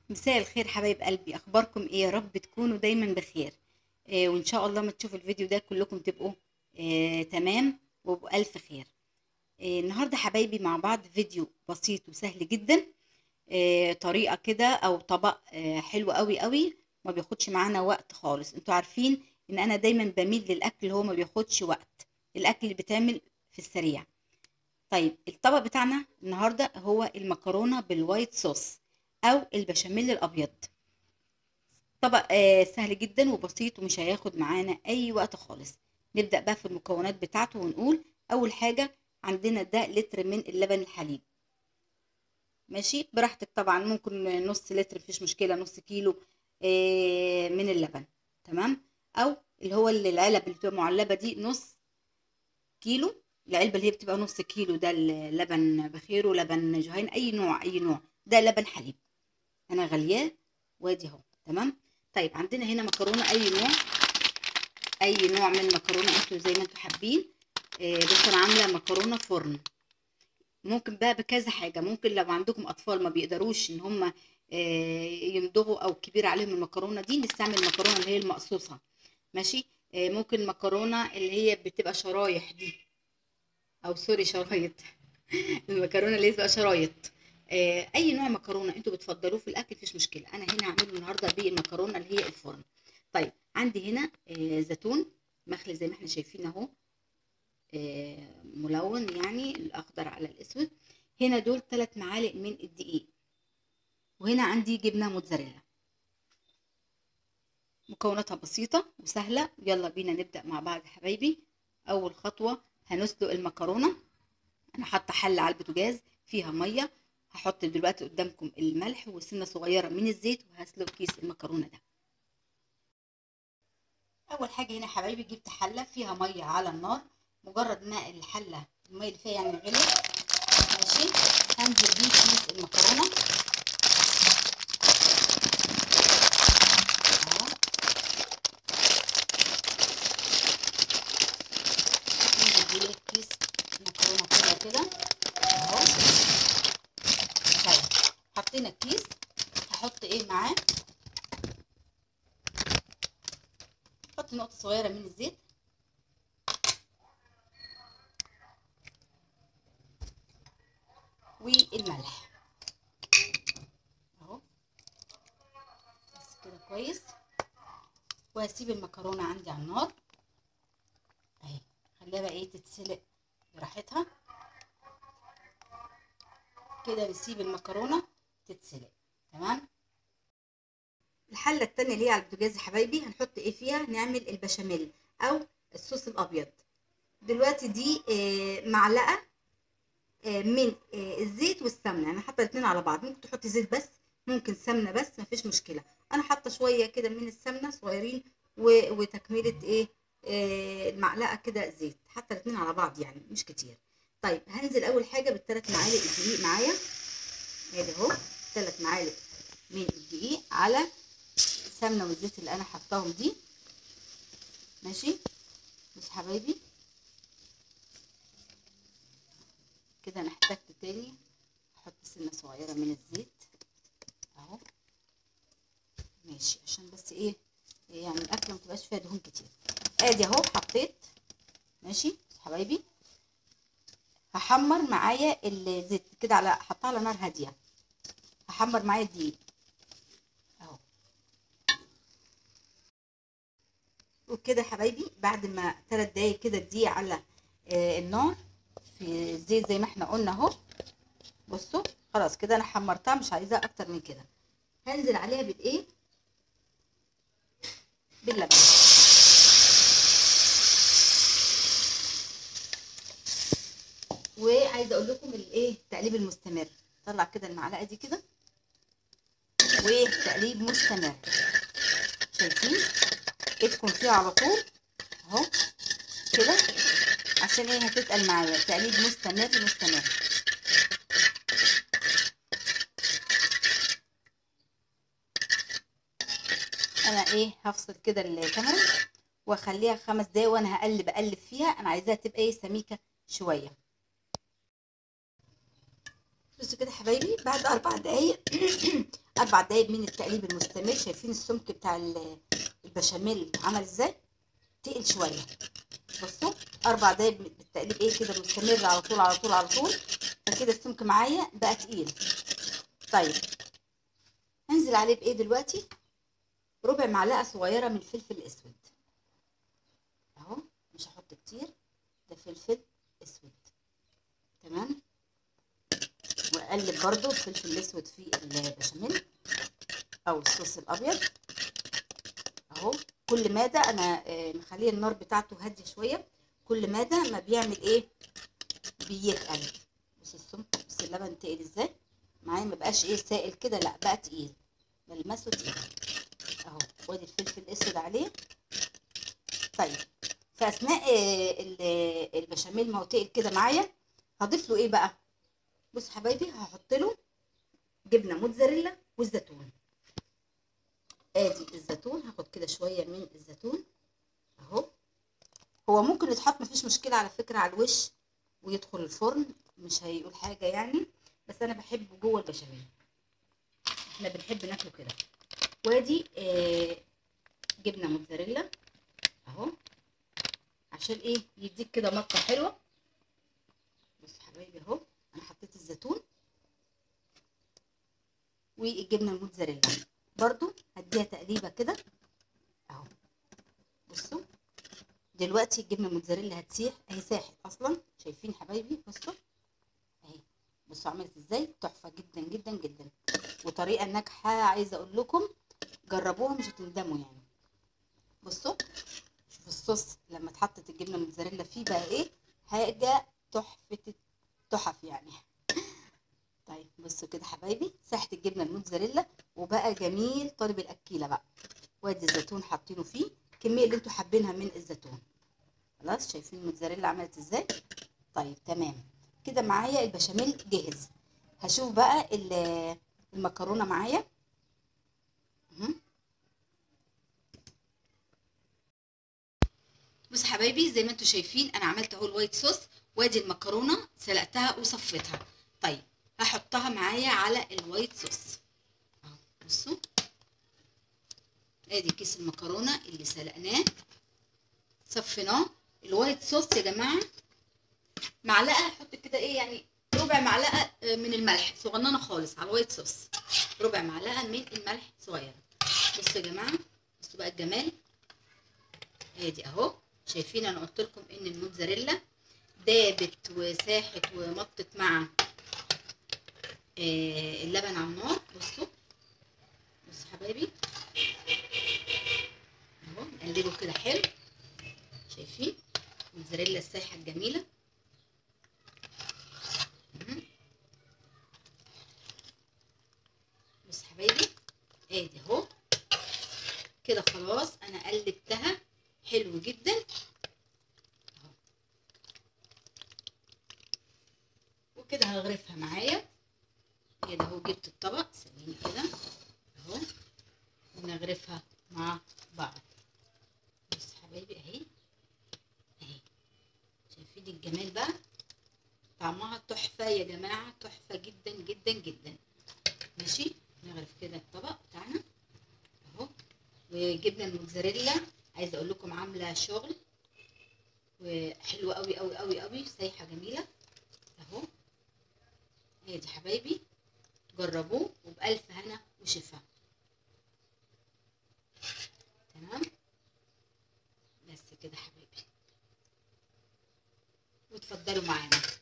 مساء الخير حبايب قلبي، اخباركم ايه؟ يا رب تكونوا دايما بخير. وان شاء الله ما تشوفوا الفيديو ده كلكم تبقوا تمام وبألف خير. النهارده حبايبي مع بعض فيديو بسيط وسهل جدا. طريقة كده او طبق حلو قوي قوي، ما بياخدش معانا وقت خالص. انتوا عارفين ان انا دايما بميل للاكل اللي هو ما بياخدش وقت، الاكل اللي بيتعمل في السريع. طيب الطبق بتاعنا النهارده هو المكرونة بالوايت صوص او البشاميل الابيض. طبق سهل جدا وبسيط ومش هياخد معانا اي وقت خالص. نبدأ بقى في المكونات بتاعته ونقول اول حاجة عندنا ده لتر من اللبن الحليب. ماشي براحتك طبعا، ممكن نص لتر مفيش مشكلة، نص كيلو من اللبن. تمام. او اللي هو اللي العلب اللي بتبقى معلبة دي نص كيلو. العلبة اللي هي بتبقى نص كيلو ده اللبن بخير لبن جهين، اي نوع اي نوع، ده لبن حليب انا غلياه وادي اهو. تمام. طيب عندنا هنا مكرونه اي نوع، اي نوع من المكرونه انتوا زي ما انتوا حابين. بس انا عامله مكرونه فرن. ممكن بقى بكذا حاجه، ممكن لو عندكم اطفال ما بيقدروش ان هم يمضغوا او كبير عليهم المكرونه دي، نستعمل المكرونه اللي هي المقصوصه. ماشي. ممكن مكرونه اللي هي بتبقى شرايح دي، او سوري شرايط. المكرونه اللي هي بتبقى شرايط. اي نوع مكرونه انتوا بتفضلوه في الاكل مفيش مشكله، انا هنا هعمله النهارده بالمكرونه اللي هي الفرن. طيب عندي هنا زيتون مخلي زي ما احنا شايفين اهو، ملون يعني الاخضر على الاسود. هنا دول 3 معالق من الدقيق، وهنا عندي جبنه موتزاريلا. مكوناتها بسيطه وسهله، يلا بينا نبدا مع بعض يا حبايبي. اول خطوه هنسلق المكرونه. انا حاطه حله على البوتاجاز فيها ميه، هحط دلوقتي قدامكم الملح وسنه صغيره من الزيت وهسلق كيس المكرونه ده. اول حاجه هنا يا حبايبي جبت حله فيها ميه على النار، مجرد ما الحله الميه اللي فيها يعني غليت. ماشي. هنزل بيه كيس المكرونه اهو، ننزل بيه كيس المكرونه كده اهو. طيب حطينا الكيس، هحط ايه معاه؟ حط نقطه صغيره من الزيت والملح اهو، بس كده كويس. وهسيب المكرونه عندي على النار اهي، خليها بقى ايه تتسلق براحتها كده. نسيب المكرونه تتسلق. تمام. الحله التانية اللي هي على البوتاجاز يا حبايبي هنحط ايه فيها؟ نعمل البشاميل او الصوص الابيض. دلوقتي دي معلقه من الزيت والسمنه، انا حاطه الاثنين على بعض. ممكن تحطي زيت بس، ممكن سمنه بس، مفيش مشكله. انا حاطه شويه كده من السمنه صغيرين وتكمله ايه المعلقه كده زيت، حتى الاثنين على بعض يعني مش كتير. طيب هنزل اول حاجه بالثلاث معالق الدقيق معايا، ادي اهو 3 معالق من الدقيق على السمنه والزيت اللي انا حطاهم دي. ماشي. بص حبايبي كده انا احتجت تاني احط سنه صغيره من الزيت اهو. ماشي عشان بس ايه يعني الاكله ما تبقاش فيها دهون كتير. ادي اهو حطيت. ماشي حبايبي. هحمر معايا الزيت كده على حطها على نار هاديه، هحمر معايا الدقيق اهو. وكده حبايبي بعد ما 3 دقايق كده الدقيق على النار في الزيت زي ما احنا قلنا اهو. بصوا خلاص كده انا حمرتها، مش عايزاها اكتر من كده. هنزل عليها بالايه؟ باللبن. وعايزه اقول لكم الايه التقليب المستمر. طلع كده المعلقه دي كده وتقليب مستمر، شايفين ايدكم فيها على طول اهو كده، عشان ايه هتتقل معايا. تقليب مستمر مستمر. انا ايه هفصل كده الكاميرا واخليها 5 دقايق وانا اقلب فيها. انا عايزاها تبقى ايه سميكه شويه. بصوا كده حبايبي بعد 4 دقايق 4 دقايق من التقليب المستمر. شايفين السمك بتاع البشاميل عمل ازاي؟ تقل شويه. بصوا 4 دقايق بالتقليب ايه كده مستمر على طول على طول على طول، فكده السمك معايا بقى تقيل. طيب هنزل عليه بايه دلوقتي؟ ربع معلقه صغيره من الفلفل الاسود اهو، مش هحط كتير، ده فلفل اسود. تمام. واقلب برضو الفلفل الاسود في البشاميل او الصوص الابيض اهو. كل مادة انا مخليه النار بتاعته هاديه شويه، كل مادة ما بيعمل ايه بيتقل. بص السمك، بص اللبن تقل ازاي معايا، ما بقاش ايه سائل كده، لا بقى تقيل، ملمسه تقيل اهو. وادي الفلفل الاسود عليه. طيب في اثناء البشاميل ما هو تقل كده معايا، هضيف له ايه بقى؟ بص حبايبي، هحط له جبنه موتزاريلا والزيتون. ادي الزيتون، هاخد كده شويه من الزيتون اهو. هو ممكن يتحط مفيش مشكله على فكره على الوش ويدخل الفرن، مش هيقول حاجه يعني، بس انا بحبه جوه البشاميل، احنا بنحب ناكله كده. وادي جبنه موتزاريلا اهو، عشان ايه يديك كده مطه حلوه. بص حبايبي اهو، انا حطيت الزيتون والجبنه الموتزاريلا برضو هديها تقليبه كده اهو. بصوا دلوقتي الجبنه الموتزاريلا هتسيح اهي، ساحت اصلا، شايفين حبايبي؟ بصوا اهي، بصوا عملت ازاي، تحفه جدا جدا جدا، وطريقه ناجحه. عايزه اقول لكم جربوها مش هتندموا يعني. بصوا شوف الصوص لما اتحطت الجبنه الموتزاريلا فيه بقى ايه، حاجه تحفه التحف يعني. طيب بصوا كده حبايبي، ساحت الجبنه الموتزاريلا وبقى جميل طالب الاكيله بقى. وادي الزيتون حاطينه فيه الكميه اللي انتوا حابينها من الزيتون. خلاص شايفين الموتزاريلا عملت ازاي؟ طيب تمام كده معايا البشاميل جاهز. هشوف بقى المكرونه معايا. بص حبايبي، زي ما انتوا شايفين انا عملت اهو الوايت صوص، وادي المكرونه سلقتها وصفيتها. طيب هحطها معايا على الوايت صوص اهو. بصوا ادي كيس المكرونه اللي سلقناه صفيناه. الوايت صوص يا جماعه معلقه، حط كده ايه يعني ربع معلقه من الملح صغننه خالص على الوايت صوص، ربع معلقه من الملح صغيره. بصوا يا جماعه، بصوا بقى الجمال. ادي اهو، شايفين انا قلت لكم ان الموتزاريلا دابت وساحت ومطت مع اللبن على النار. بصوا بصوا حبايبي اهو، نقلبه كده حلو. شايفين الموتزاريلا السايحه الجميله. بصوا حبايبي ادي اهو كده خلاص، انا قلبتها حلو جدا اهو. وكده هغرفها معايا كده اهو. جبت الطبق سميني كده اهو، ونغرفها مع بعض. بص حبايبي اهي اهي، شايفين الجمال بقى، طعمها تحفه يا جماعه، تحفه جدا جدا جدا. ماشي، نغرف كده الطبق بتاعنا اهو. وجبنه الموتزاريلا عايزه اقول لكم عامله شغل وحلوه قوي قوي قوي قوي، سايحه جميله اهو. هي دي حبايبي، جربوه وبألف هنا وشفا. تمام، بس كده حبايبي، وتفضلوا معانا.